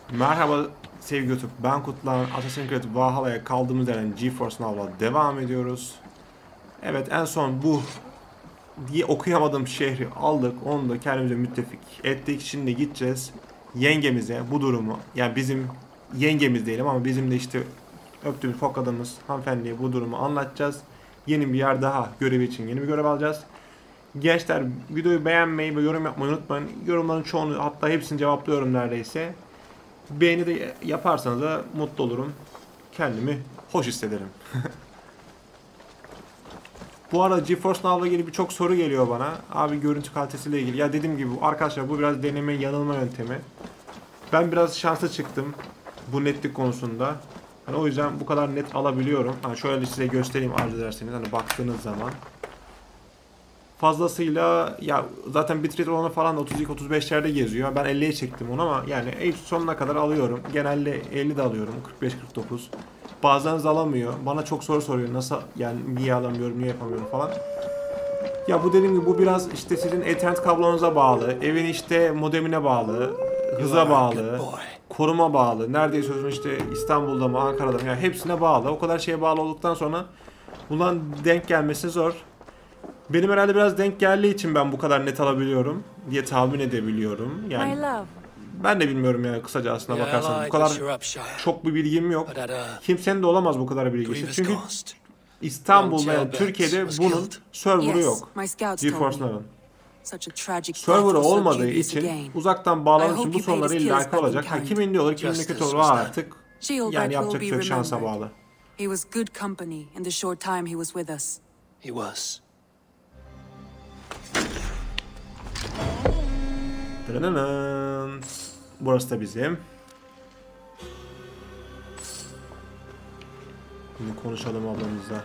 Merhaba sevgili YouTube, ben Kutlan. Assassin's Creed Valhalla'ya kaldığımız yerden GeForce Now'la devam ediyoruz. Evet, en son bu diye okuyamadığım şehri aldık, onu da kendimize müttefik ettik. Şimdi gideceğiz yengemize bu durumu, yani bizim yengemiz diyelim ama bizim de işte öptüğümüz fokadığımız hanımefendiye bu durumu anlatacağız. Yeni bir yer daha, görevi için yeni bir görev alacağız. Gençler, videoyu beğenmeyi ve yorum yapmayı unutmayın. Yorumların çoğunu, hatta hepsini cevaplıyorum neredeyse. Beğeni de yaparsanız da mutlu olurum. Kendimi hoş hissederim. Bu arada GeForce Now'la ilgili birçok soru geliyor bana. Abi görüntü kalitesiyle ilgili. Ya dediğim gibi arkadaşlar, bu biraz deneme yanılma yöntemi. Ben biraz şanslı çıktım bu netlik konusunda. Hani o yüzden bu kadar net alabiliyorum. Hani şöyle size göstereyim arzu ederseniz, hani baktığınız zaman. Fazlasıyla ya zaten bitrate olanı falan 32-35'lerde geziyor. Ben 50'ye çektim onu ama yani sonuna kadar alıyorum. Genelde 50 de alıyorum. 45-49. Bazen alamıyor. Bana çok soru soruyor. Nasıl yani, niye alamıyorum, niye yapamıyorum falan. Ya bu dediğim gibi bu biraz işte sizin Ethernet kablonuza bağlı. Evin işte modemine bağlı. Hıza bağlı. Koruma bağlı. Neredeyse işte İstanbul'da mı, Ankara'da mı, yani hepsine bağlı. O kadar şeye bağlı olduktan sonra bundan denk gelmesi zor. Benim herhalde biraz denk geldiği için ben bu kadar net alabiliyorum diye tahmin edebiliyorum. Yani ben de bilmiyorum yani, kısaca aslına bakarsanız. Bu kadar çok bir bilgim yok. Kimsenin de olamaz bu kadar bilgisi. Çünkü İstanbul'da, yani Türkiye'de bunun server'ı yok. GeForce Now'ın. Server'ı olmadığı için uzaktan bağlanmak için bu sorunları illaki olacak. Ha, kimin iyi olur, kimin de kötü olur artık. Yani yapacak çok şansa bağlı. He was good company in the short time he was with us. He was. Tırınının. Burası da bizim. Şimdi konuşalım ablamızla.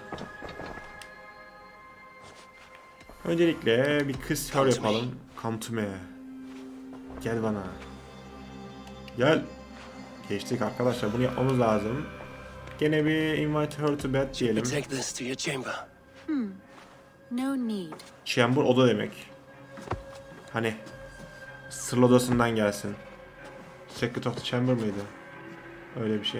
Öncelikle bir kız sor yapalım. Come to me. Gel bana. Gel. Geçtik arkadaşlar, bunu yapmamız lazım. Gene bir invite her to bed diyelim. Take this to your chamber. No need. Chamber oda demek. Hani sırlı odasından gelsin. Secret of the Chamber mıydı? Öyle bir şey.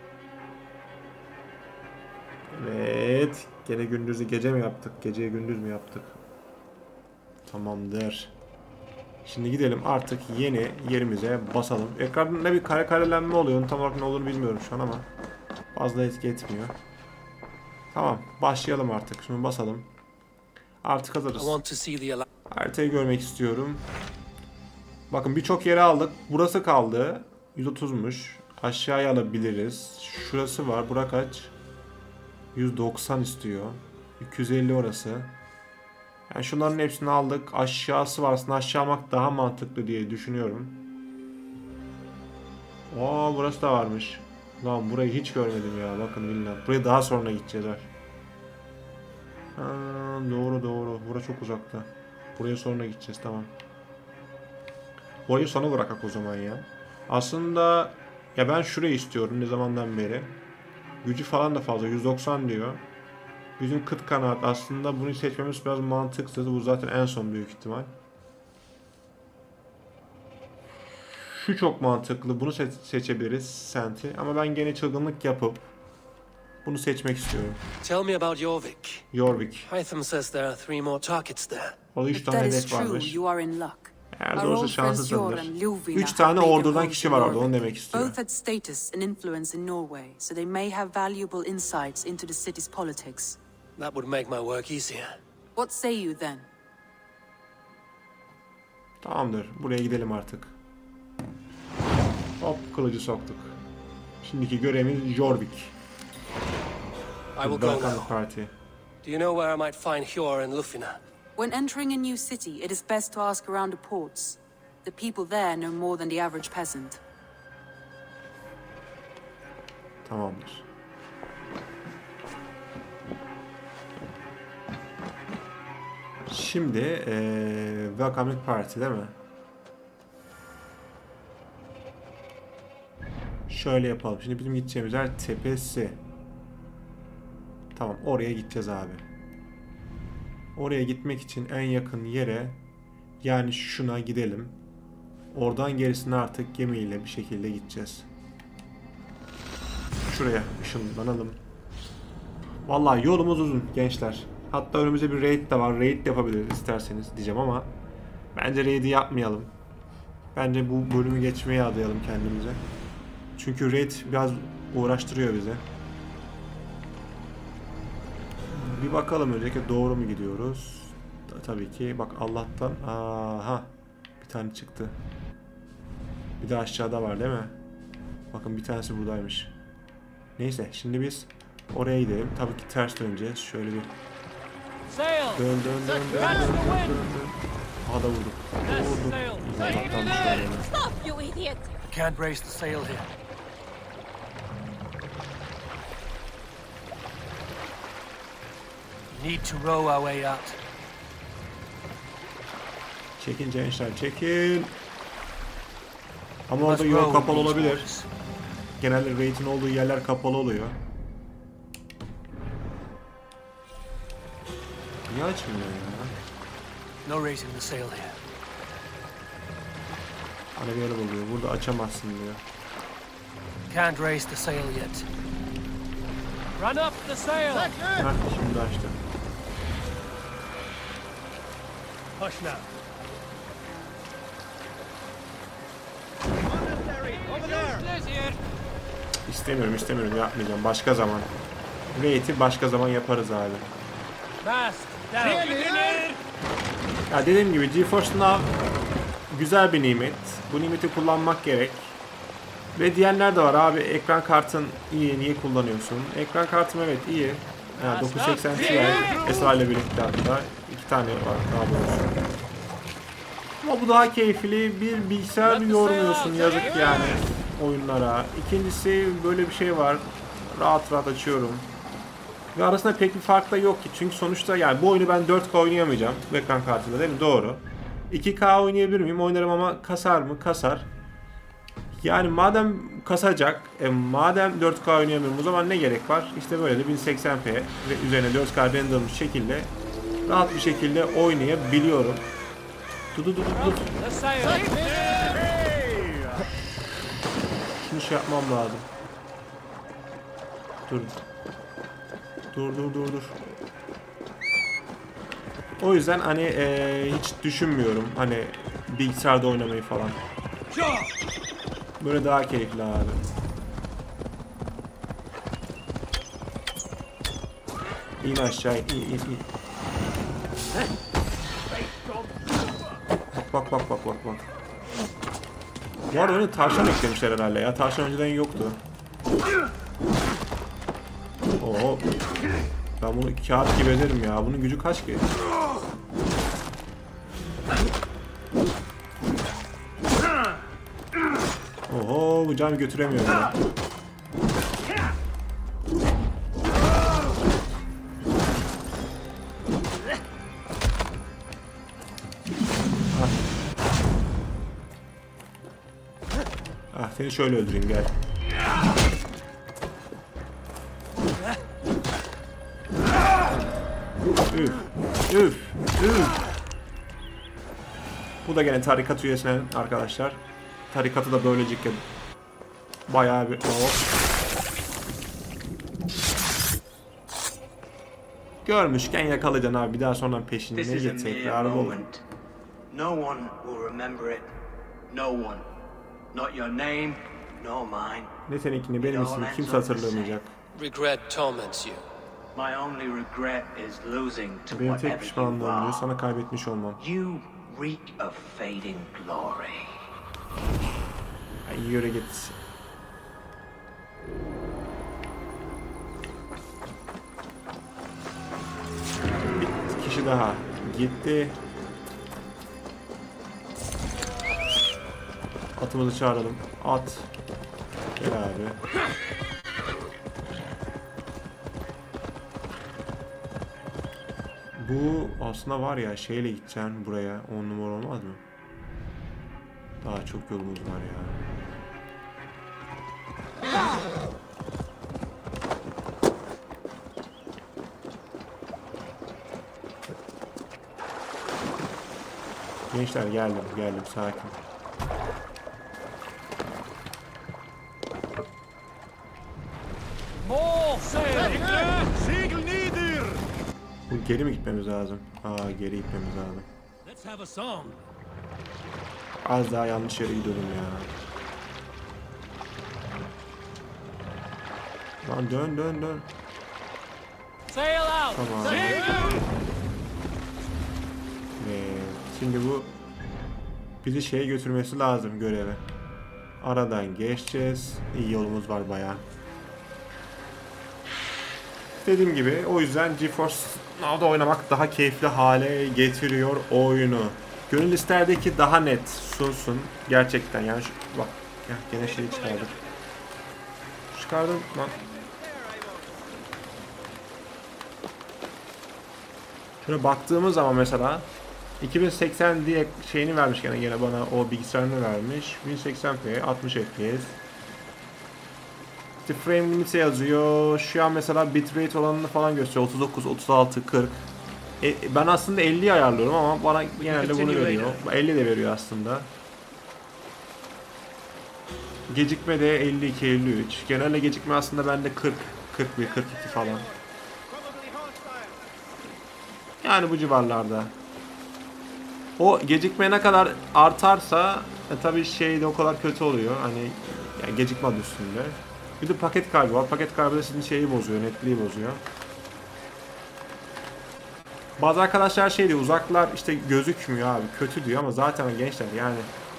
Evet. Gene gündüzü gece mi yaptık? Geceyi gündüz mü yaptık? Tamamdır. Şimdi gidelim artık yeni yerimize basalım. Ekranda bir kare karelenme oluyor. Tam olarak ne olduğunu bilmiyorum şu an ama fazla etki etmiyor. Tamam. Başlayalım artık. Şimdi basalım. Artık hazırız. Haritayı görmek istiyorum. Bakın birçok yere aldık. Burası kaldı. 130'muş. Aşağıya alabiliriz. Şurası var. Bura kaç? 190 istiyor. 250 orası. Yani şunların hepsini aldık. Aşağısı var. Aslında aşağı almak daha mantıklı diye düşünüyorum. Oo, burası da varmış. Lan burayı hiç görmedim ya. Bakın bilmem. Buraya daha sonra gideceğiz. Ha, doğru doğru. Burası çok uzakta. Buraya sonra gideceğiz, tamam. Burayı sona bırakak o zaman ya. Aslında ya ben şurayı istiyorum ne zamandan beri. Gücü falan da fazla. 190 diyor. Bizim kıt kanaat, aslında bunu seçmemiz biraz mantıksız. Bu zaten en son büyük ihtimal. Şu çok mantıklı. Bunu seçebiliriz. Senti. Ama ben gene çılgınlık yapıp bunu seçmek istiyorum. Tell me about Jorvik. Jorvik. Hytham says there are 3 more targets there. Orada 3 tane hedef varmış. Eğer doğrusu şanslısındır. 3 tane ordudan kişi var orada, onu demek istiyor. Both had status and influence in Norway, so they may have valuable insights into the city's politics. That would make my work easier. What say you then? Tamamdır. Buraya gidelim artık. Hop, kılıcı soktuk. Şimdiki görevimiz Jorvik. I will go now. Party. Do you know where I might find Hjor and Lufina? When entering a new city, it is best to ask around the ports. The people there know more than the average peasant. Tamamdır. Şimdi Welcoming Party değil mi? Şöyle yapalım. Şimdi bizim gideceğimiz yer tepesi. Tamam, oraya gideceğiz abi. Oraya gitmek için en yakın yere, yani şuna gidelim. Oradan gerisine artık gemiyle bir şekilde gideceğiz. Şuraya ışınlanalım. Vallahi yolumuz uzun gençler. Hatta önümüzde bir raid de var. Raid de yapabiliriz isterseniz diyeceğim ama bence raid'i yapmayalım. Bence bu bölümü geçmeye adayalım kendimize. Çünkü raid biraz uğraştırıyor bize. Bir bakalım öncelikle doğru mu gidiyoruz? Tabii ki. Bak Allah'tan. Aha. Bir tane çıktı. Bir de aşağıda var değil mi? Bakın bir tanesi buradaymış. Neyse şimdi biz oraya gidelim. Tabii ki ters döneceğiz. Şöyle bir dön. Aha da vurduk. Allah'tan düşman yani. Stop, you idiot! Can't raise the sail here. Need to row our way out. Çekin gençler çekin. Ama Must orada yol row kapalı these olabilir. waters. Genelde raid'in olduğu yerler kapalı oluyor. Niye açmıyor ya? No raising the sail here. Hani bir yer oluyor. Burada açamazsın diyor. Can't raise the sail yet. Run up the sail! Heh, şimdi açtı. Push now. İstemiyorum yapmayacağım. Başka zaman. Raid'i başka zaman yaparız abi. Mast down. Ya dediğim gibi GeForce Now güzel bir nimet. Bu nimeti kullanmak gerek. Ve diyenler de var abi ekran kartın iyi, niye kullanıyorsun? Ekran kartım evet iyi. Yani 980 Ti SSD ile birlikte hatta 2 tane var daha doğrusu. Ama bu daha keyifli, bir bilgisayar yormuyorsun yazık yani oyunlara. İkincisi böyle bir şey var. Rahat açıyorum. Ve arasında pek bir fark da yok ki. Çünkü sonuçta yani bu oyunu ben 4K oynayamayacağım bu ekran kartıyla değil mi? Doğru. 2K oynayabilir miyim? Oynarım ama kasar mı? Kasar. Yani madem kasacak, madem 4K oynayamıyorum o zaman ne gerek var? İşte böyle de 1080p ve üzerine 4K renderlanmış şekilde rahat bir şekilde oynayabiliyorum. Dur. The sail. Şunu şey yapmam lazım. Dur. O yüzden hani hiç düşünmüyorum hani bilgisayarda oynamayı falan. Böyle daha keyifli abi. İn aşağı in. Bak. Bu arada oyuna tavşan eklemişler herhalde ya. Tavşan önceden yoktu. Oo. Ben bunu kağıt gibi ederim ya. Bunun gücü kaç ki? Oho bu cam götüremiyor beni. Seni şöyle öldüreyim gel. Üf. Bu da gene tarikat üyesine arkadaşlar. Tarikatı da böylelikle bayağı bir görmüşken yakalayacaksın abi. Bir daha sonra peşinde git tekrar olur. No one will remember it. No one. Not your name, nor mine. Ne seninkini benim ismimi kimse hatırlamayacak. Regret torments you. My only regret is losing to Benim tek whatever pişmanlığım you diyor, are. sana kaybetmiş olmam. You reek of fading glory. Ay, yürü git. Bir kişi daha gitti. Atımızı çağıralım. At. Gel abi. Bu aslında var ya şeyle gideceksin buraya 10 numara olmaz mı? Daha çok yolumuz var ya. Gençler geldim sakin. sail! Segel nieder! Bu geri mi gitmemiz lazım? Aa, geri gitmemiz lazım. Let's have a song. Az daha yanlış yere gidiyordum ya. Lan dön dön dön. Sail out! Tamam. Şimdi bu bizi şeye götürmesi lazım, göreve. Aradan geçeceğiz. İyi yolumuz var bayağı. Dediğim gibi o yüzden GeForce Now'da oynamak daha keyifli hale getiriyor oyunu. Gönül isterdi ki daha net sunsun. Gerçekten yani bak ya, gene şeyi çıkardım. Çıkardım lan. Şöyle baktığımız zaman mesela 2080 diye şeyini vermiş gene bana, o bilgisayarını vermiş. 1080p 60 fps. İşte frame limite yazıyor. Şu an mesela bitrate olanını falan gösteriyor. 39, 36, 40. Ben aslında 50'yi ayarlıyorum ama bana genelde bunu veriyor. 50 de veriyor aslında. Gecikme de 52, 53. Genelde gecikme aslında bende 40, 41, 42 falan. Yani bu civarlarda. O gecikme ne kadar artarsa tabii şey de o kadar kötü oluyor. Hani yani gecikme adı üstünde. Bir de paket kaybı var. Paket kaybı da sizin şeyi bozuyor, netliği bozuyor. Bazı arkadaşlar şey diyor, uzaklar işte gözükmüyor abi, kötü diyor ama zaten gençler yani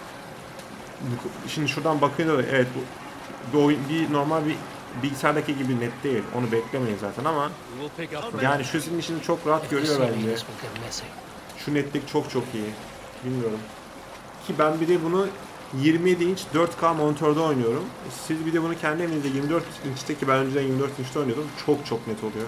şimdi şuradan bakınca evet bu oyun bir normal bir bilgisayardaki gibi net değil. Onu beklemeyin zaten ama yani şu sizin işini çok rahat görüyor bence. Şu netlik çok çok iyi. Bilmiyorum. Ki ben bir de bunu 27 inç 4K monitörde oynuyorum. Siz bir de bunu kendi evinizde 24 inçte, ki ben önceden 24 inçte oynuyordum. Çok çok net oluyor.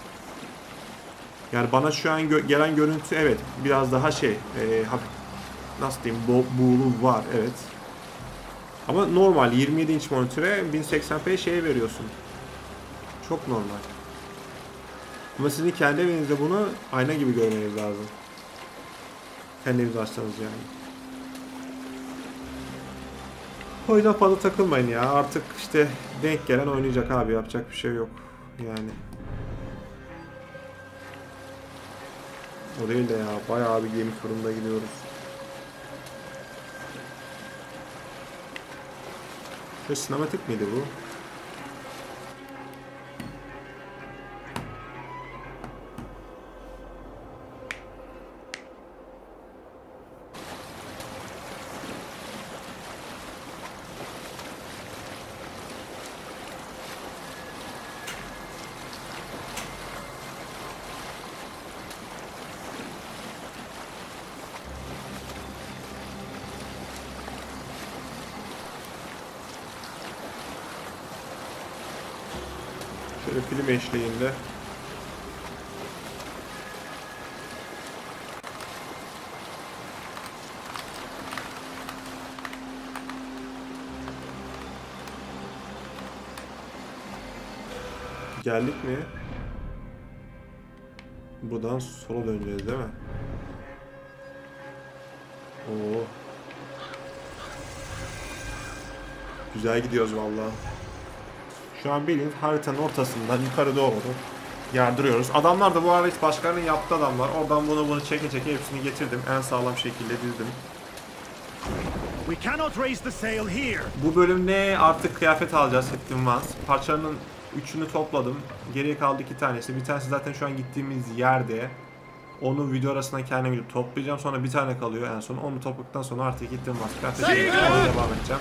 Yani bana şu an gelen görüntü evet biraz daha şey nasıl diyeyim, buğulu var evet. Ama normal 27 inç monitöre 1080p şey veriyorsun. Çok normal. Ama sizin kendi evinizde bunu ayna gibi görmeniz lazım. Kendiniz açsanız yani. O yüzden fazla takılmayın ya. Artık işte denk gelen oynayacak abi. Yapacak bir şey yok. Yani. O değil de ya. Bayağı bir gemi turunda gidiyoruz. Ve sinematik miydi bu? Şöyle film eşliğinde. Geldik mi? Buradan sola döneceğiz değil mi? Oo. Güzel gidiyoruz vallahi. Şu an bildiğin haritanın ortasından yukarı doğru yardırıyoruz. Adamlar da bu arada hiç başkalarının yaptığı adamlar. Oradan bunu çeke hepsini getirdim. En sağlam şekilde dizdim. We cannot raise the sail here. Bu bölümde artık kıyafet alacağız Heptim Vans. Parçalarının 3'ünü topladım. Geriye kaldı 2 tanesi. Bir tanesi zaten şu an gittiğimiz yerde. Onu video arasında kendim gidip toplayacağım. Sonra bir tane kalıyor en son. Onu topladıktan sonra artık Heptim Vans kıyafetiyle devam edeceğim.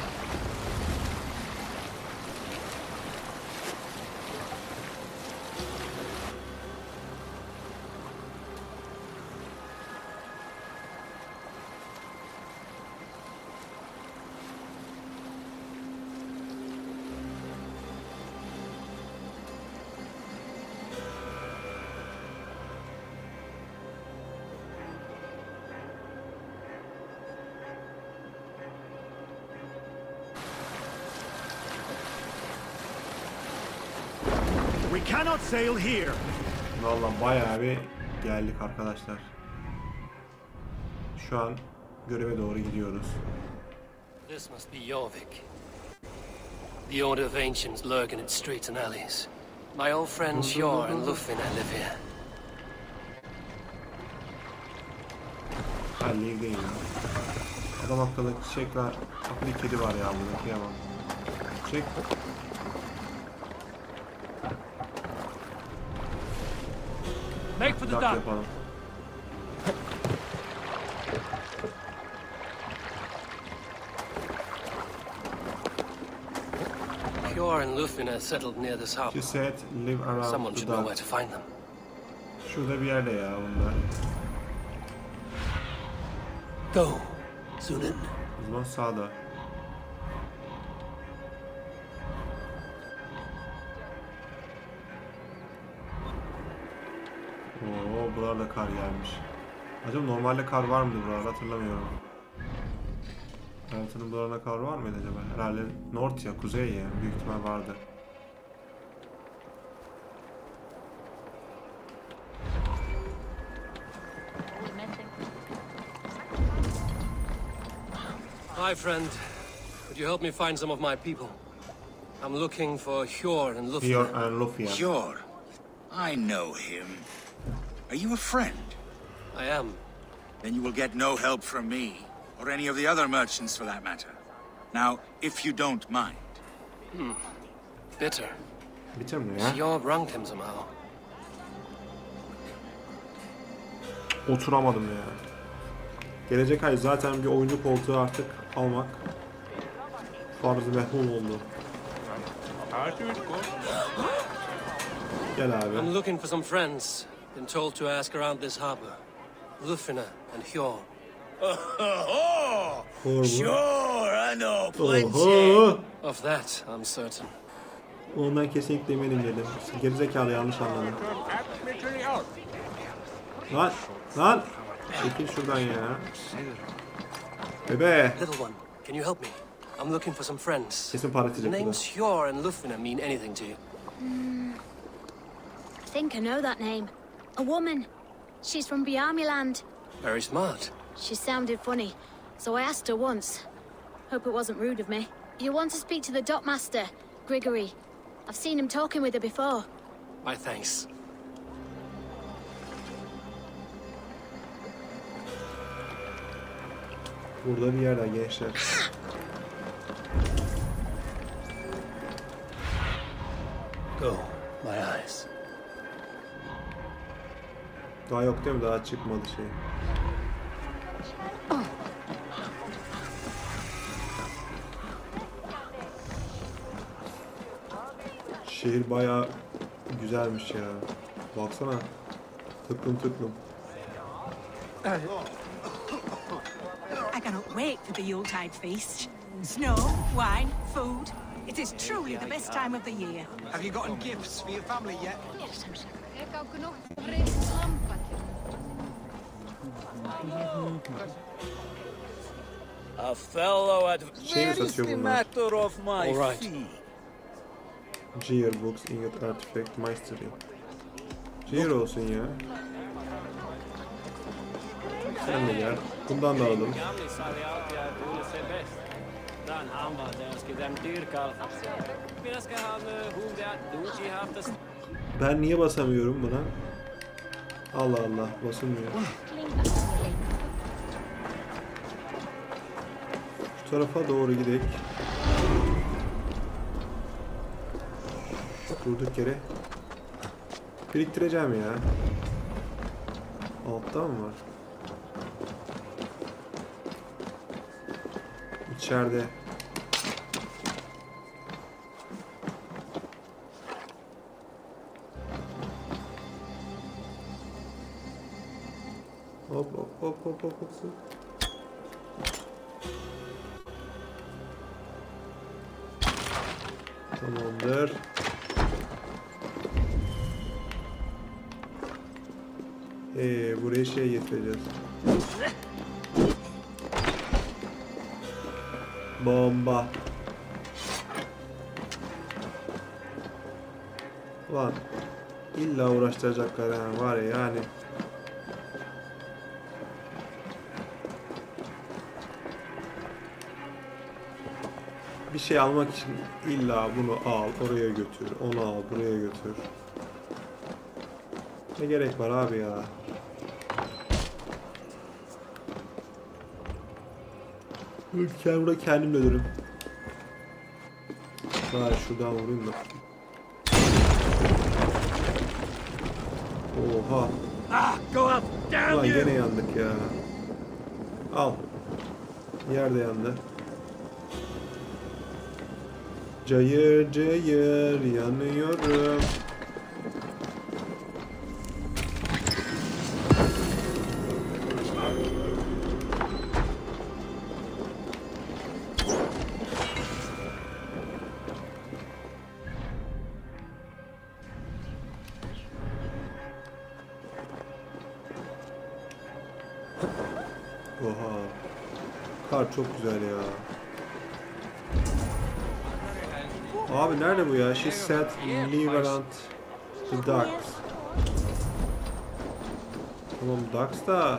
We cannot sail here. Vallahi bayağı bir geldik arkadaşlar. Şu an göreve doğru gidiyoruz. This must be Jorvik. The Order of Ancients lurk in its streets and alleys. My old friends Hjor and Lufina live here. Ha, live değil ya. Adam akıllı çiçek var. Akıllı kedi var ya burada. Kıyamam. Çek. Make for the Dak dock. yapalım. Hjor and Lufina settled near this She harbor. said live around Someone the should know dock. where to find them. Şurada bir yerde ya bunlar. Go, Sunan. O zaman sağda. Oo, buralarda kar gelmiş. Acaba normalde kar var mıydı buralarda hatırlamıyorum. Haritanın buralarında kar var mıydı acaba? Herhalde North ya, kuzey ya. Büyük ihtimal vardı. Hi, friend. Could you help me find some of my people? I'm looking for Hjor and Here Lufina. and Lufia. Sure. I know him. Are you a friend? I am. Then you will get no help from me, or any of the other merchants for that matter. Now, if you don't mind. Bitter. Bitir mi ya? Hjor wronged him somehow. Oturamadım ya. Gelecek ay zaten bir oyuncu koltuğu artık almak farz-ı mehul oldu. Gel abi. I'm looking for some friends. Been told to ask around this harbor. Lufina and Hjor. Oh, Doğru. sure, I know plenty. Oho! Of that, I'm certain. Ondan kesinlikle eminim dedim. Gerizekalı yanlış anladım. Lan! Lan! Çekil şuradan ya. Bebe! Little one, can you help me? I'm looking for some friends. Kesin para The atacak bu da. names Hjor and Lufina mean anything to you? I think I know that name. A woman. She's from Biamiland. Very smart. She sounded funny, so I asked her once. Hope it wasn't rude of me. You want to speak to the dockmaster, Grigory. I've seen him talking with her before. My thanks. Burada bir yerde gençler. Go, my eyes. Daha yok değil mi? Daha çıkmadı şey. Şehir bayağı güzelmiş ya. Baksana. Tıklım tıklım. I cannot wait for the Yuletide feast. Snow, wine, food. It is truly the best time of the year. Have you gotten gifts for your family yet? A fellow at Şey mi satıyor bunlar? of my All right. fee. Gearbooks, Ingot Artifact, Mastery. Gear olsun ya. Sen de gel. Bundan da alalım. Ben niye basamıyorum buna? Allah Allah, basılmıyor. Şu tarafa doğru gidelim. Durduk yere. Biriktireceğim ya. Altta mı var? İçeride. Hop hop hop hop hop hop. Tamamdır. Buraya şey getireceğiz. Bomba. Lan. İlla uğraştıracaklar ha, var ya yani. Bir şey almak için illa bunu al, oraya götür, onu al, buraya götür. Ne gerek var abi ya? Burada kendim ölürüm. Bari şuradan vurayım da. Oha. Ulan gene yandık ya. Al. Yerde yandı. Cayır cayır yanıyorum. Oha. Kar çok güzel ya. Abi nerede bu ya? She said leave around the ducks. Tamam ducks da.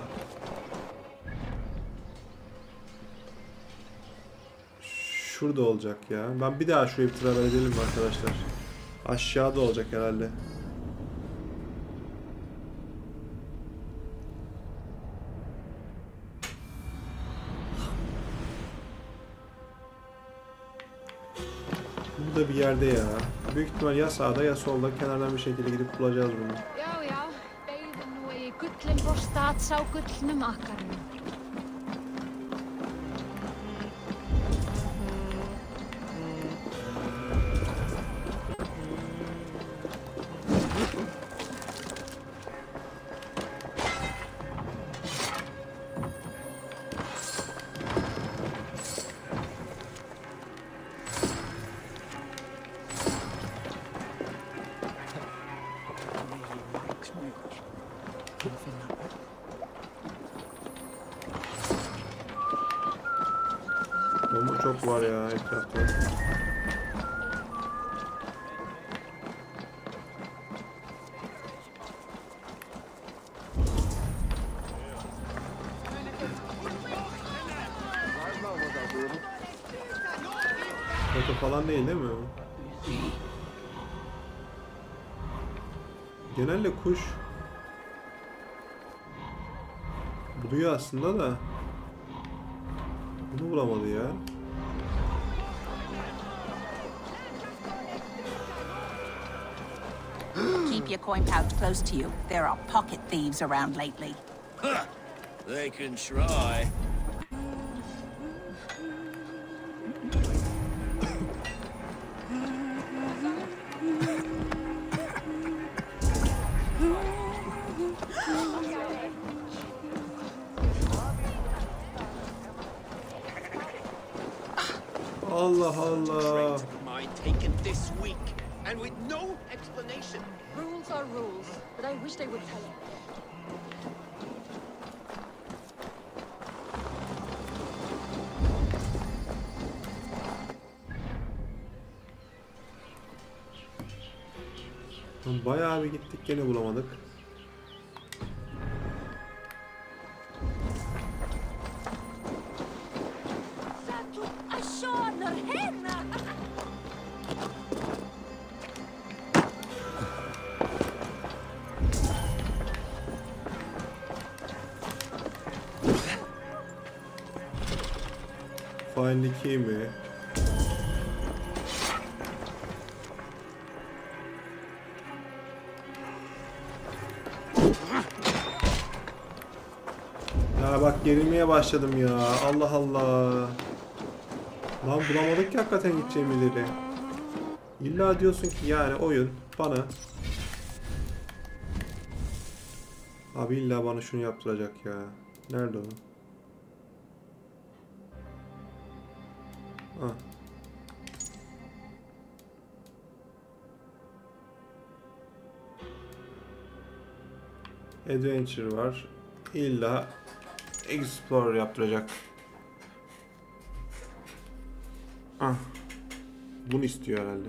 Şurada olacak ya. Ben bir daha şurayı bir travel edelim arkadaşlar. Aşağıda olacak herhalde. Burada bir yerde ya. Büyük ihtimal ya sağda ya solda, kenardan bir şekilde gidip bulacağız bunu. Já, já, beigðin og í gullin brostát sá gullnum akkarnum. Bomba çok var ya etrafta. Foto falan değil mi? Genelde kuş buluyor aslında da bunu bulamadı ya. Keep your coin pouch close to you. There are pocket thieves around lately. They can try. Allah Allah. Mine taken this week, and with no explanation. Rules are rules, but I wish they would tell you. Bayağı bir gittik gene bulamadık. Find the key mi? Ya bak gerilmeye başladım ya. Allah Allah. Lan bulamadık ki hakikaten gideceğim ileri. İlla diyorsun ki yani oyun bana. Abi illa bana şunu yaptıracak ya. Nerede o? Ah. Adventure var. İlla Explorer yaptıracak. Ah. Bunu istiyor herhalde.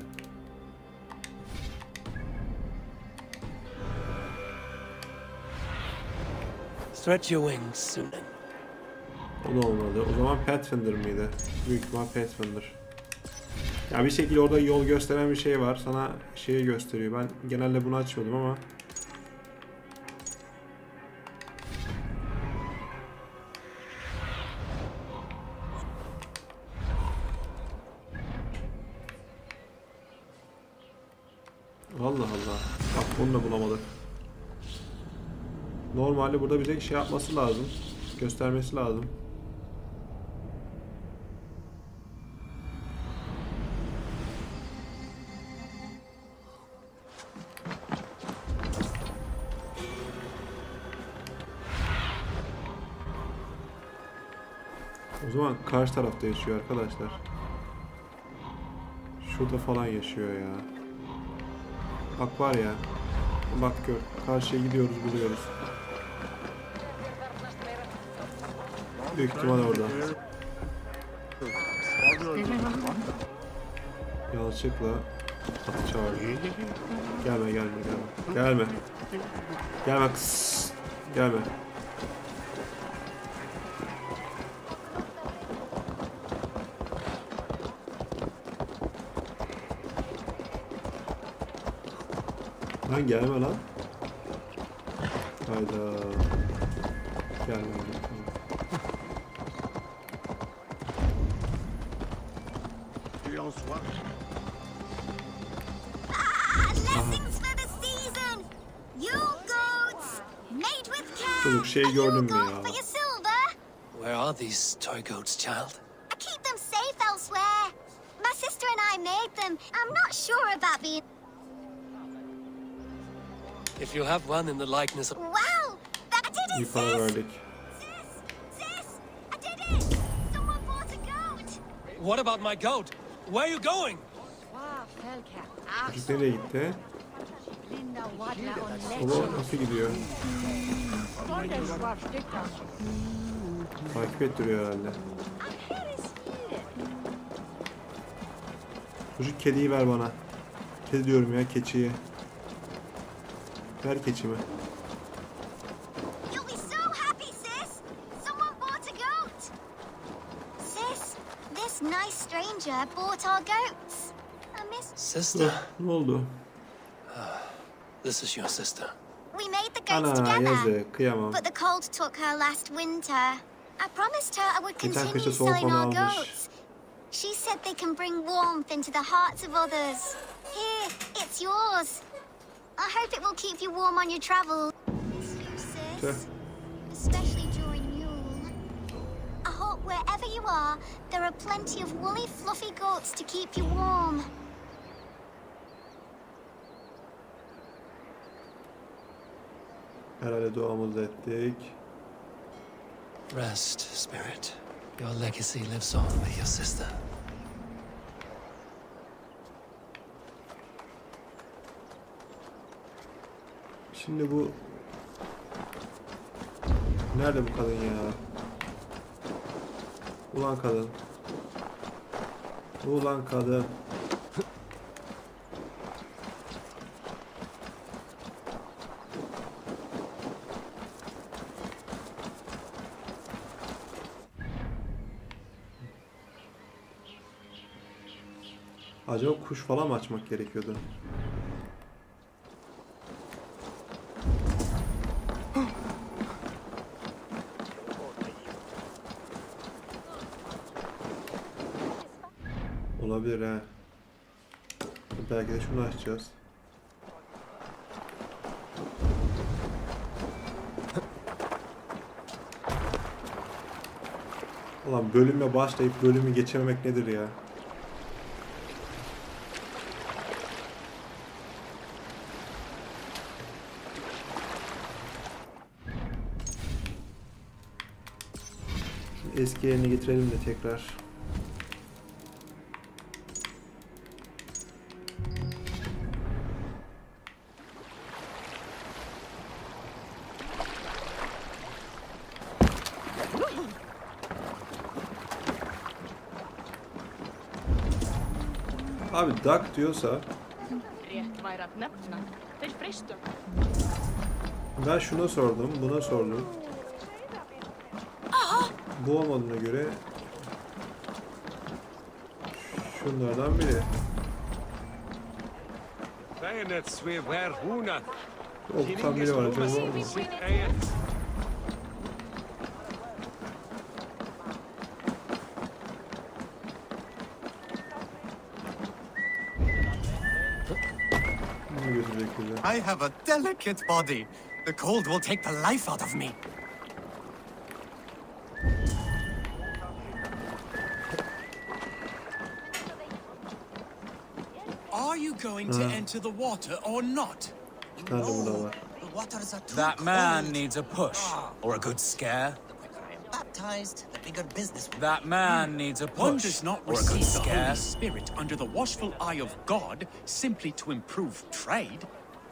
Stretch your wings, Sunan. O da olmadı. O zaman Pathfinder mıydı? Büyük ihtimal Pathfinder. Ya bir şekilde orada yol gösteren bir şey var. Sana şeyi gösteriyor. Ben genelde bunu açmadım ama. Allah Allah. Bak bunu da bulamadık. Normalde burada bize şey yapması lazım. Göstermesi lazım. O zaman karşı tarafta yaşıyor arkadaşlar. Şurada falan yaşıyor ya. Bak var ya. Bak gör. Karşıya gidiyoruz, buluyoruz. Büyük ihtimal orada. Yanlışlıkla atı çağırdı. Gelme, gelme, gelme. Gelme. Gelme kız. Gelme. Lan gelme lan. Hayda. Gelme. Çocuk şey gördün mü ya? Where are these toy goats, child? I keep them safe elsewhere. My sister and I made them. I'm not sure about being... If you have one in the likeness of... Wow! That did İyi it, para sis! verdik. Sis! I did it! Someone bought a goat! What about my goat? Where are you going? Çocuk nereye gitti? Baba nasıl gidiyor? Takip ettiriyor herhalde. Çocuk kediyi ver bana. Kedi diyorum ya, keçiyi. Ver keçimi. You'll be so happy, sis! Someone bought a goat! Sis, this nice stranger bought our goats. I miss... Sister? Ne oldu? This is your sister. We made the goats Ana together. yazık, kıyamam. But the cold took her last winter. I promised her I would Geçen continue kışta soğuk selling onu our almış. goats. She said they can bring warmth into the hearts of others. Here, it's yours. I hope it will keep you warm on your travels. Miss you, sis. Especially during Yule. I hope wherever you are, there are plenty of woolly, fluffy goats to keep you warm. Herhalde duamızı ettik. Rest, spirit. Your legacy lives on with your sister. Şimdi bu... Nerede bu kadın ya? Ulan kadın. Ulan kadın. Acaba kuş falan mı açmak gerekiyordu? Olabilir ha. Belki de şunu açacağız. Ulan bölüme başlayıp bölümü geçememek nedir ya? Eski yerine getirelim de tekrar. Abi duck diyorsa ben şuna sordum, buna sordum. Bu olmadığına göre Şunlardan biri. 90 biri var. Acaba var mı? Bunu götürecek bize. I have a delicate body. The cold will take the life out of me. Are you going to enter the water or not? İki tane de burada var. The waters are too That man cold. needs a push or a good scare. Baptized, the bigger business. That man needs a One push does not or a good receive the scare. Holy Spirit under the watchful eye of God simply to improve trade.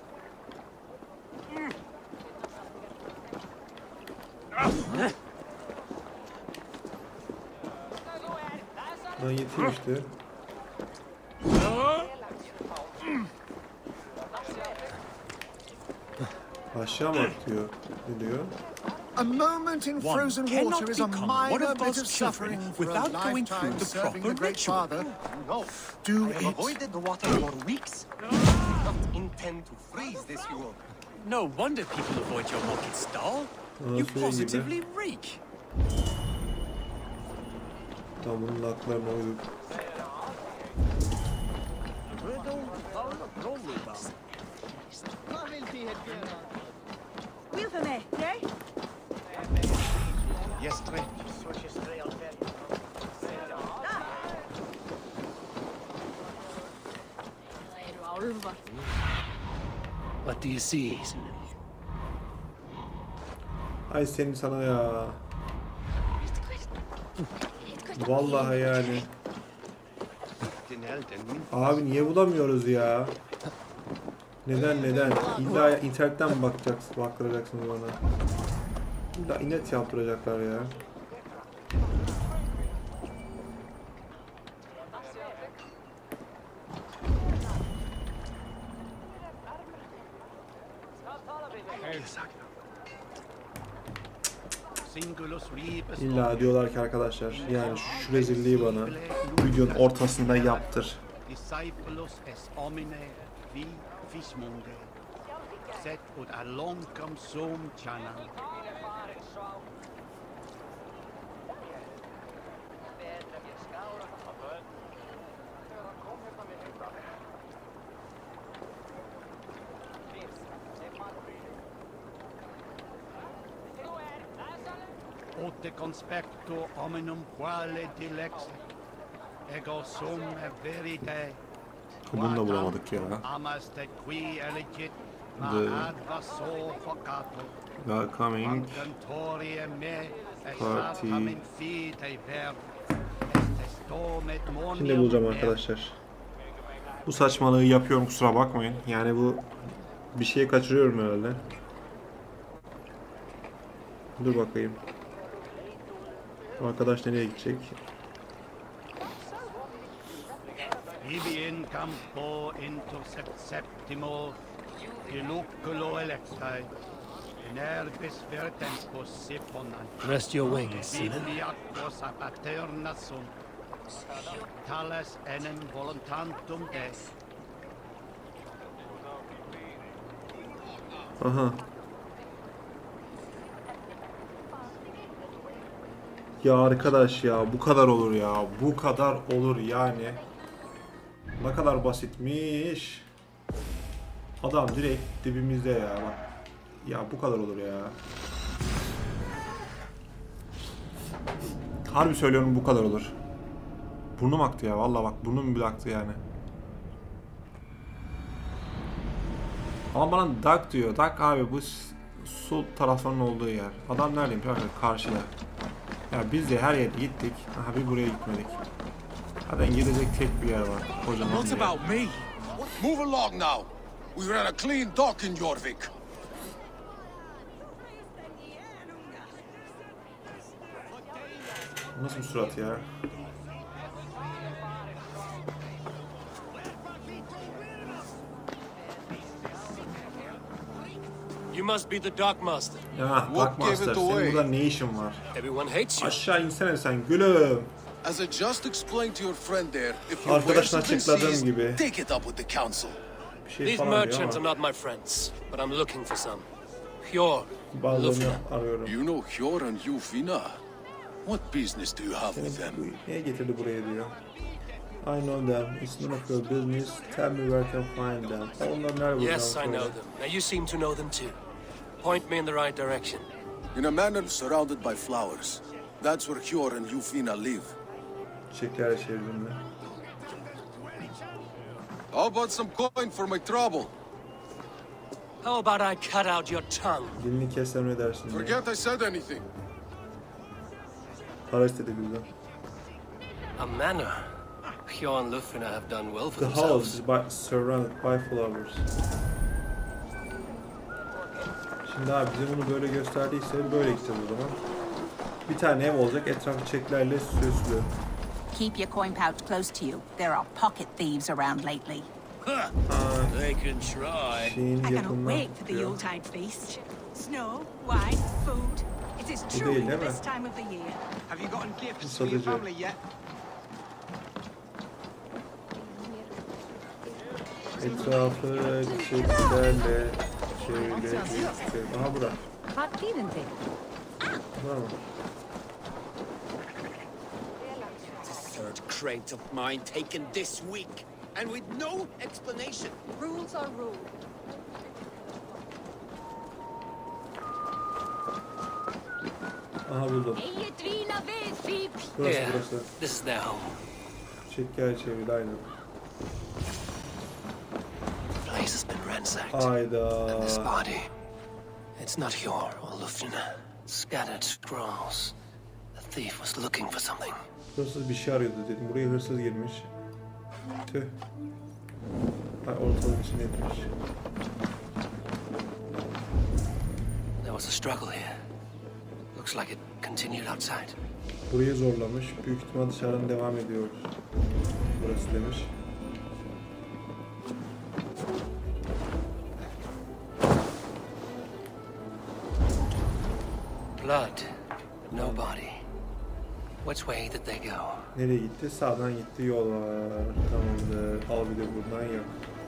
Lan yetiyor işte. Aşağı mı atıyor? Ne diyor? A moment in One frozen cannot water is a become one minor of bit God's of children suffering for a without going through lifetime the serving proper the Great ritual. Father. No, Do I have it. avoided the water for weeks. Not intend to freeze this Yule. No wonder people avoid your market stall. You Nasıl positively reek. Tam bunun haklarına uyduk. Wheel for me, eh? Yes, Trey. What do you see? Ay senin sana ya. Vallahi yani. Abi niye bulamıyoruz ya? Neden? İlla internetten mi baktıracaksınız bana? İlla inet yaptıracaklar ya. İlla diyorlar ki arkadaşlar yani şu rezilliği bana videonun ortasında yaptır. Discipulus es homine vi fismunde. Set ut aloncum sum chana. Ut te conspecto hominum quale dilexit. Ego sum verite. Bunu da bulamadık ya. Amas te qui elegit ma The- advaso focato. Welcoming Cantorie me Party. esatam in fide ver. Estom et monium Şimdi bulacağım me. arkadaşlar. Bu saçmalığı yapıyorum kusura bakmayın. Yani bu bir şeye kaçırıyorum herhalde. Dur bakayım. Bu arkadaş nereye gidecek? Ibi in campo intercept septimo iluculo electae. In erbis vertempus siponant. Rest your wings, Sinan. Bibliacos a paterna sunt. Tales enem voluntantum des. Aha. Ya arkadaş ya bu kadar olur ya. Bu kadar olur yani. Ne kadar basitmiş. Adam direkt dibimizde ya bak. Ya bu kadar olur ya. Harbi söylüyorum bu kadar olur. Burnum aktı ya vallahi bak burnum bile aktı yani. Ama bana Dak diyor. Dak abi bu su taraflarının olduğu yer. Adam neredeymiş abi? Karşıda. Ya biz de her yere gittik. Aha bir buraya gitmedik. Zaten gidecek tek bir yer var. Kocaman What bir yer. about me? Move along now. We ran a clean dock in Jorvik. Nasıl bir surat ya? You must be the Dark Master. Ya What gave Darkmaster it senin away? burada ne işin var? Everyone hates you. Aşağı insene sen gülüm. As I just explained to your friend there, if you Arkadaşına something açıkladığım seized, gibi. take it up with the council. Bir şey These falan diyor merchants are ama not my friends, but I'm looking for some. Pure bazılarını Lufna. arıyorum. You know Hjor and Yufina. What business do you have with them? Bu niye getirdi buraya diyor. I know them. It's none of your business. Tell me where I can find them. Onlar nerede? Yes, I know them. Now you seem to know them too. Point me in the right direction. In a manor surrounded by flowers. That's where Hjor and Yufina live. Çiçeklerle çevirdim ben. How about some coin for my trouble? How about I cut out your tongue? Dilini kessem ne dersin diye. Forget I said anything. Para istedi bizden. A manor. Hjor and Lufina have done well for The house themselves. is surrounded by flowers. Şimdi abi bize bunu böyle gösterdiyse böyle gideceğiz o zaman. Bir tane ev olacak, etrafı çiçeklerle süslü. Keep your coin pouch close to you. There are pocket thieves around lately. They can try. Şeyin I cannot yakınına wait for the diyor. Yuletide feast. Snow, wine, food. It is Bu truly değil, the değil mi? best time of the year. Have you gotten gifts Bu for your satıcı. family yet? Etrafı çiçeklerle şöyle. Aha bura. Bura mı? Third crate of mine taken this week, and with no explanation. Rules are rules. Aha buldum. Burası Yeah, burası. this is their home. Çiçekler çevirdi aynen. The place has been ransacked. Hayda. And this body, it's not Hjor or Lufna. Scattered scrolls. The thief was looking for something. Hırsız bir şey arıyordu dedim. Buraya hırsız girmiş. Tüh. Ha, ortalığın içine etmiş. There was a struggle here. Looks like it continued outside. Burayı zorlamış. Büyük ihtimal dışarıdan devam ediyor. Burası demiş. Blood, no body. Which way did they go? Nereye gitti? Sağdan gitti. Yol var. Tamamdır. Al bir de buradan yok.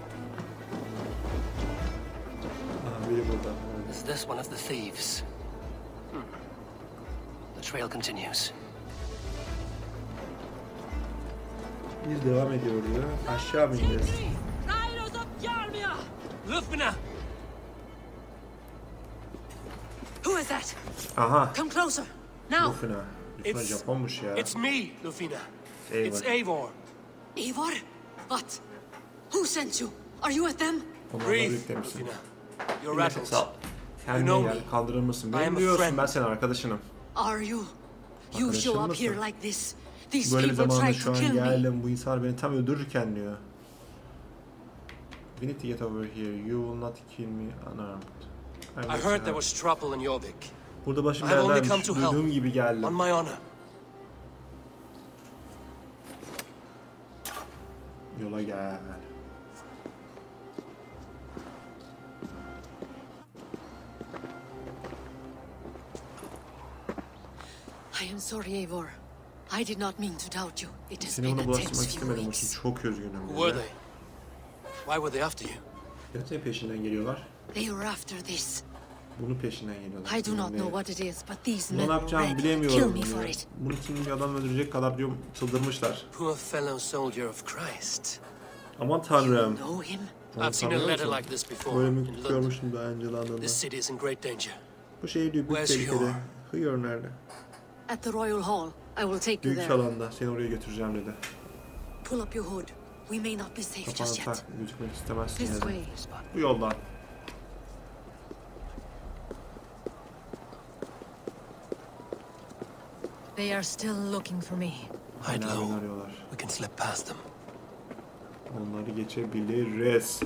Aha biri buradan. Is this one of the thieves? The trail continues. Biz devam ediyor diyor. Aşağı mı ineceğiz? Riders of Yarmia! Lufna! Who is that? Aha. Come closer. Now. Lufina. Lufina Japonmuş ya. It's me, Lufina. Eivor. It's Eivor. Eivor? What? Who sent you? Are you with them? Onlarla Breathe, birlikte misin? Lufina. You're Yine çok rattled. sağ ol. Kendine know gel, me. kaldırır mısın? I am Beni a biliyorsun, friend. ben senin arkadaşınım. Are you? You Arkadaşın show up mısın? here like this. These Böyle bir people zamanda tried şu to an kill me. geldim, bu insanlar beni tam öldürürken diyor. We need to get over here. You will not kill me unarmed. I heard there was trouble in Jorvik. Burada başım I have only come beldeymiş. to help. Duyduğum gibi geldim. On my honor. Yola gel. I am sorry, Eivor. I did not mean to doubt you. It has Seni been ona a bulaştırmak tense few istemedim. Onun weeks. için çok üzgünüm. Who were they? Why were they after you? Gerçekten peşinden geliyorlar. They were after this. Bunun peşinden geliyorlar. I do not Şimdi know what it is, but these bunu men ne were yapacağımı ready to kill bilemiyorum me for diyor. it. Bunun için bir adam öldürecek kadar diyor çıldırmışlar. Poor fellow soldier of Christ. Aman tanrım. Know him? Onu I've seen a tanıyor letter musun? like this before Böyle in mi London. görmüştüm daha önce London'da. This city is in great danger. Bu şehir diyor büyük Where's tehlikede. Hjor? Hjor nerede? At the Royal Hall. I will take you Büyük there. salonda. Seni oraya götüreceğim dedi. Pull up your hood. We may not be safe Kafanı just tak. yet. Gözükmek istemezsin This yani. way. Bu yoldan. They are still looking for me. Hide Hala beni low. arıyorlar. We can slip past them. Onları geçebiliriz.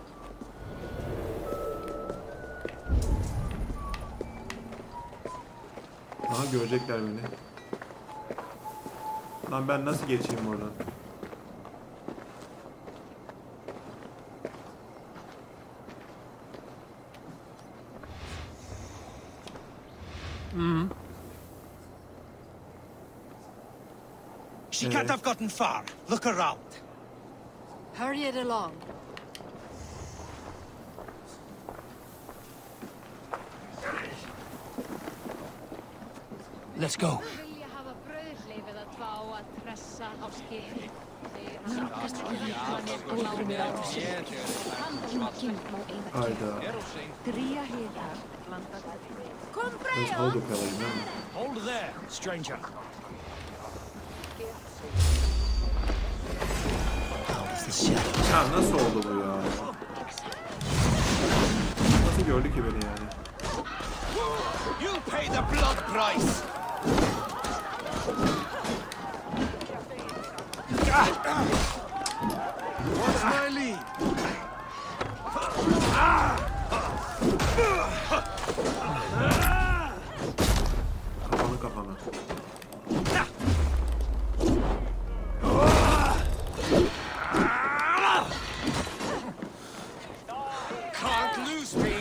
Aha görecekler beni. Lan ben nasıl geçeyim oradan? She can't have gotten far. Look around. Hurry it along. Let's go. Hayda. Nasıl oldu kalayım değil mi? Hold there, stranger. Ya nasıl oldu bu ya? Nasıl gördü ki beni yani? You pay the blood price. What's my lead? Kafanı kafana. Can't lose me.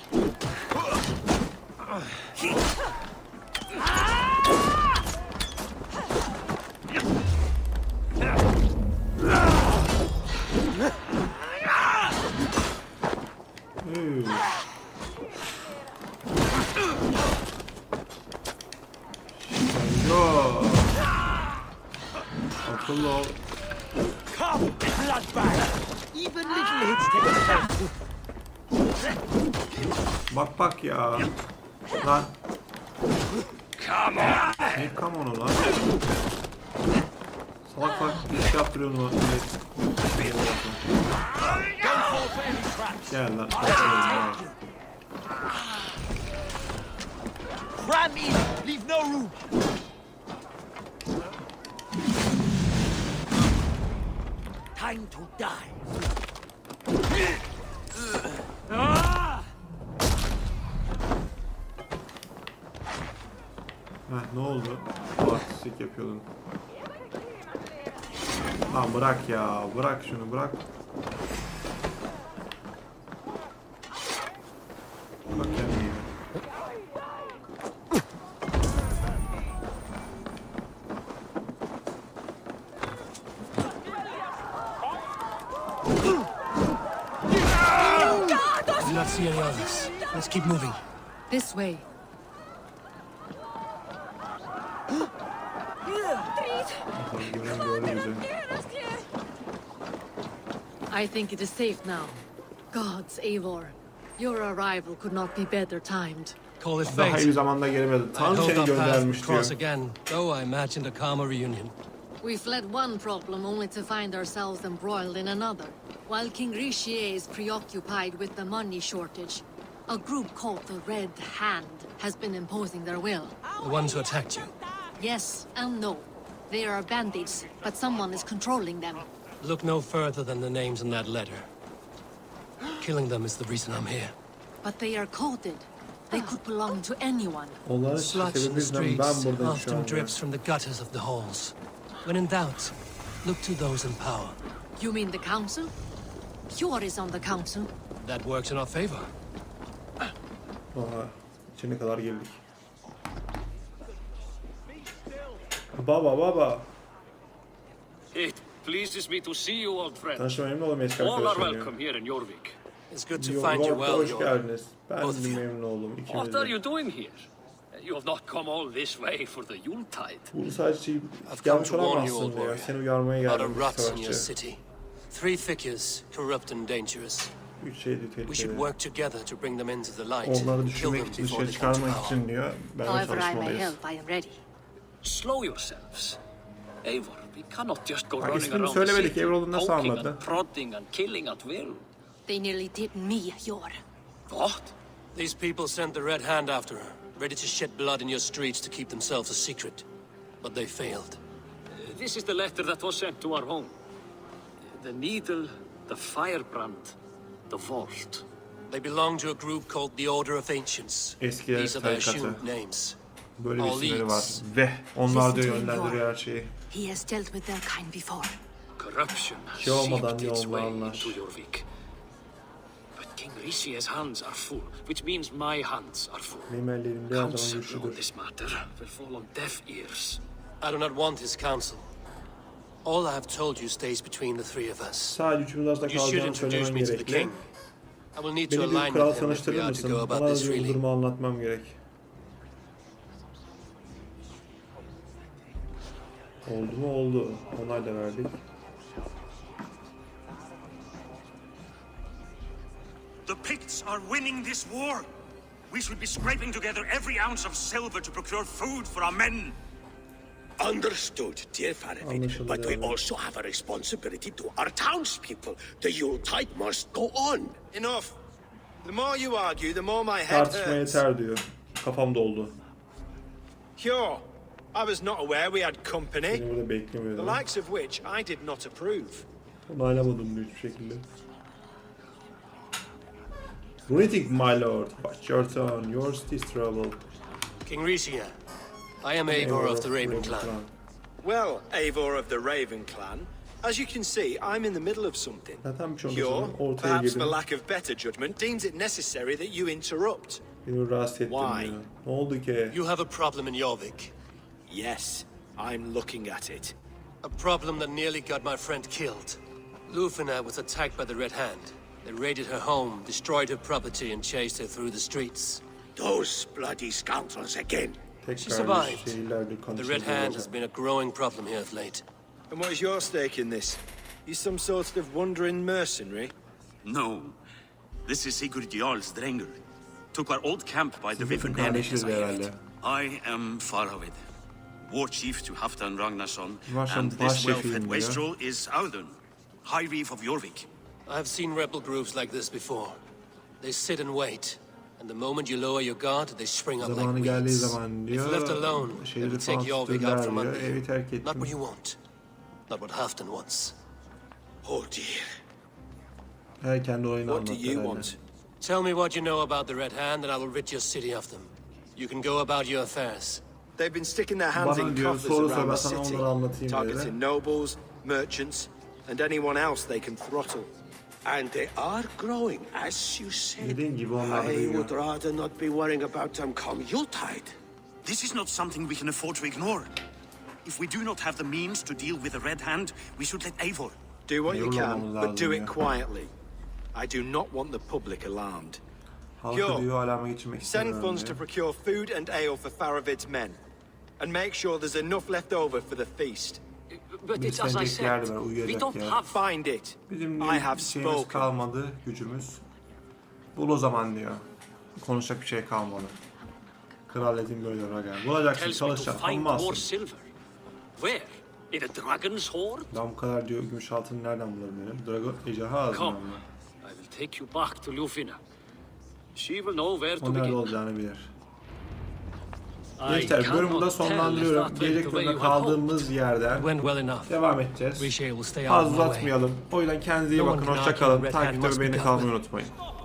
Akıllı ol. Come, bloodbag. Even little hits take effect. Bak bak ya. Lan. Come on. Ne come on'u lan? Salak salak bir şey yaptırıyorsun o. Gel lan. Cram in. Leave no room. Time to die. Heh, ne oldu? Artistik yapıyordun. Lan bırak ya. Bırak şunu bırak. Bak kendine. I do not see any others. Let's keep moving. This way. I think it is safe now. Gods, Eivor. Your arrival could not be better timed. Call it Daha fate. iyi zamanda gelemedi. I Tam hope seni our paths göndermiş will diyor. cross again, though I imagined a calmer reunion. We fled one problem only to find ourselves embroiled in another. While King Richier is preoccupied with the money shortage, a group called the Red Hand has been imposing their will. The ones who attacked you. Yes and no. They are bandits, but someone is controlling them. Look no further than the names in that letter. Killing them is the reason I'm here. But they are coded. They could belong to anyone. Onların Sludge in sebebi the yüzünden streets ben buradayım şu often an ya. drips from the gutters of the halls. When in doubt, look to those in power. You mean the council? Hjor is on the council. That works in our favor. Aha, içine kadar geldik. Baba baba. It pleases me to see you, old friend. Tanışma memnun oldum eski All are arkadaşlarım. welcome here in Jorvik. It's good to find you well, Hoş Yor. geldiniz. Ben de memnun oldum. What are you doing here? You have not come all this way for the Yuletide. Bu sadece I've come yanlış to warn you, olamazsın old ya. warrior. Seni uyarmaya About a geldim rot in your savaşçı. city. 3 figures, corrupt and dangerous. Üç şeydi We should tehlikeli. work together to bring them into the light. Onları Kill düşürmek them için, before dışarı they come to çıkarmak power. için diyor. Beraber However I may çalışmalıyız. help, I am ready. Slow yourselves. Eivor, we cannot just go Bak, running ismini around the söylemedik, city, Eivor nasıl poking anladı? and prodding and killing at will. They nearly did me, Hjor. What? These people sent the Red Hand after her, ready to shed blood in your streets to keep themselves a secret. But they failed. This is the letter that was sent to our home. The needle, the firebrand, the vault. They belong to a group called the Order of Ancients. Eskiler These are their tarikatı. assumed names. Böyle bir All isimleri var. leads. Ve onlar da Listen to yönlendiriyor Eivor. her şeyi. He has dealt with their kind before. Corruption has Şey olmadan seeped its way yollarlar. into Jorvik. But King Richier's hands are full, which means my hands are full. Benim ellerim her zaman Counsel on güçlüdür. this matter will fall on deaf ears. I do not want his counsel. All I have told you stays between the three of us. Sadece üçümüz arasında You should kalacağını introduce söylemen me to the gerekli. king. I will need to Beni bir align kral with him if we tanıştırır are to go mısın? about Bana this bu really. durumu anlatmam gerek. Oldu mu? Oldu. Onay da verdik. The Picts are winning this war. We should be scraping together every ounce of silver to procure food for our men. Understood, dear Faravid, but we also have a responsibility to our townspeople. The Yuletide must go on. Enough. The more you argue, the more my head Tartışma hurts. yeter diyor. Kafam doldu. Cure. I was not aware we had company. Beni burada The beklemiyordum. likes of which I did not approve. Onaylamadım diyor hiçbir şekilde. Greeting my lord. Watch your turn. Yours is trouble. King Rishia, I am Eivor of the Raven clan. Well, Eivor of the Raven clan, as you can see, I'm in the middle of something. Zaten bir şey Cure, olmasın. Ortaya perhaps for girdim. lack of better judgment, deems it necessary that you interrupt. Beni rahatsız ettin Why? diyor. Ne oldu ki? You have a problem in Jorvik. Yes, I'm looking at it. A problem that nearly got my friend killed. Lufina was attacked by the Red Hand. They raided her home, destroyed her property, and chased her through the streets. Those bloody scoundrels again. She survived. The Red Hand has been a growing problem here of late. And what is your stake in this? You some sort of wandering mercenary? No. This is Sigurd Jarl's Drenger. Took our old camp by the river Nene. I am Faravid, war chief to Halfdan Ragnarsson, and this well-fed wastrel is Audun, High Reeve of Jorvik. I have seen rebel groups like this before. They sit and wait, and the moment you lower your guard, they spring up like Zamanı geldiği weeds. zaman diyor. If left alone, they will take Jorvik out from under Evi you. terk Not what ettim. you want. Not what Halfdan wants. Oh dear. Her kendi oyunu What do anlattı you herhalde. want? Tell me what you know about the Red Hand, and I will rid your city of them. You can go about your affairs. They've been sticking their hands in Bana diyor coffers soru around sor, ben the sana city, onları anlatayım targeting dedi. nobles, merchants, and anyone else they can throttle. And they are growing, as you said. Dediğin gibi onlar da I büyüyor. would rather not be worrying about them come Yuletide. This is not something we can afford to ignore. If we do not have the means to deal with the Red Hand, we should let Eivor. Do what you can, but do lazım it ya. quietly. I do not want the public alarmed. Halkı diyor alarma geçirmek Send istemiyorum funds to diyor. procure food and ale for Faravid's men. And make sure there's enough left over for the feast. But it's as I Beslenecek yer de said, var, we uyuyacak don't yer. have... Find it. Bizim I have bir şeyimiz spoken. kalmadı, gücümüz. Bul o zaman diyor. Konuşacak bir şey kalmadı. Kraliyetin böyle Ragan. Bulacaksın, Tells me to çalışacaksın, find more almazsın. silver. Where? In a dragon's hoard? Ben bu kadar diyor gümüş altını nereden bulabilirim? Drago ejderha ağzından Come, mı? I will take you back to Lufina. She will know where to O nerede begin. olacağını bilir. I Gençler bölümü burada cannot tell if sonlandırıyorum. that Gelecek went the way bölümde you had kaldığımız yerden Went well enough. devam edeceğiz. Rishia will stay out Fazla of my way. uzatmayalım. O yüzden kendinize iyi No one bakın. can Hoşça argue kalın. the Red Takipte Hand must ve be beğeni dealt kalmayı with. unutmayın.